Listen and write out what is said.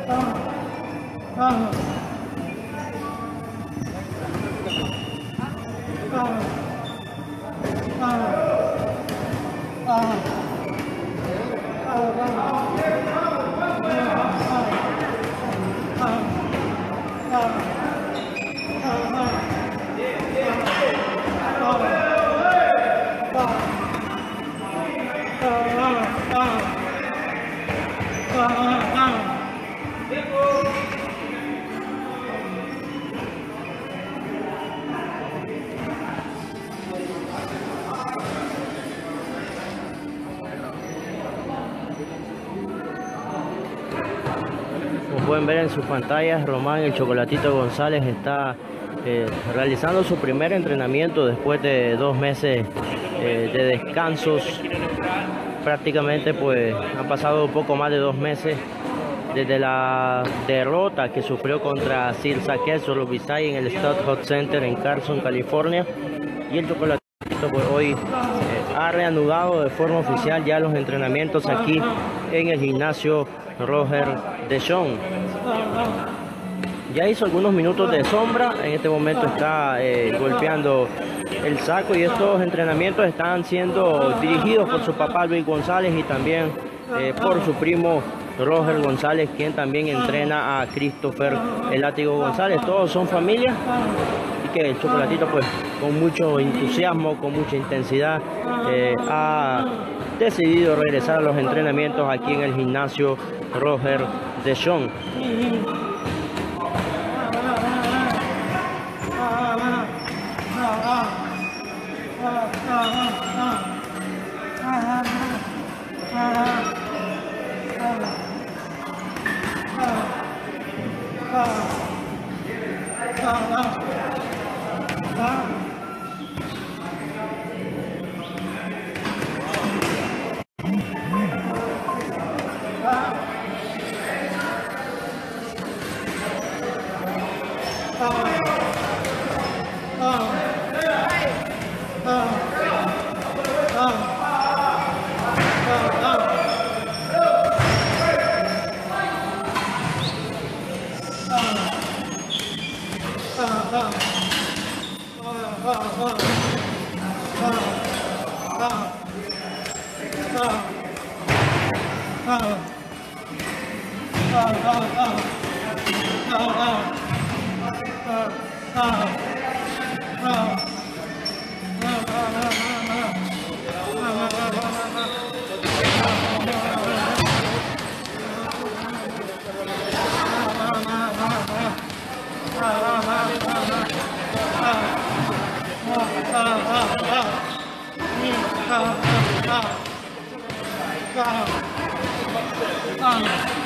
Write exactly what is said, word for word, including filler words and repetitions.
Como pueden ver en sus pantallas, Román el Chocolatito González está eh, realizando su primer entrenamiento después de dos meses eh, de descansos. Prácticamente pues han pasado poco más de dos meses desde la derrota que sufrió contra Sir Saket Solovisay en el Stud Hot Center en Carson, California. Y el Chocolatito pues hoy eh, ha reanudado de forma oficial ya los entrenamientos aquí en el gimnasio Roger Deschon. Ya hizo algunos minutos de sombra, en este momento está eh, golpeando el saco, y estos entrenamientos están siendo dirigidos por su papá Luis González y también eh, por su primo Roger González, quien también entrena a Christopher el Látigo González. Todos son familia, y que el Chocolatito pues con mucho entusiasmo, con mucha intensidad eh, ha decidido regresar a los entrenamientos aquí en el gimnasio Roger Deschon. Ah.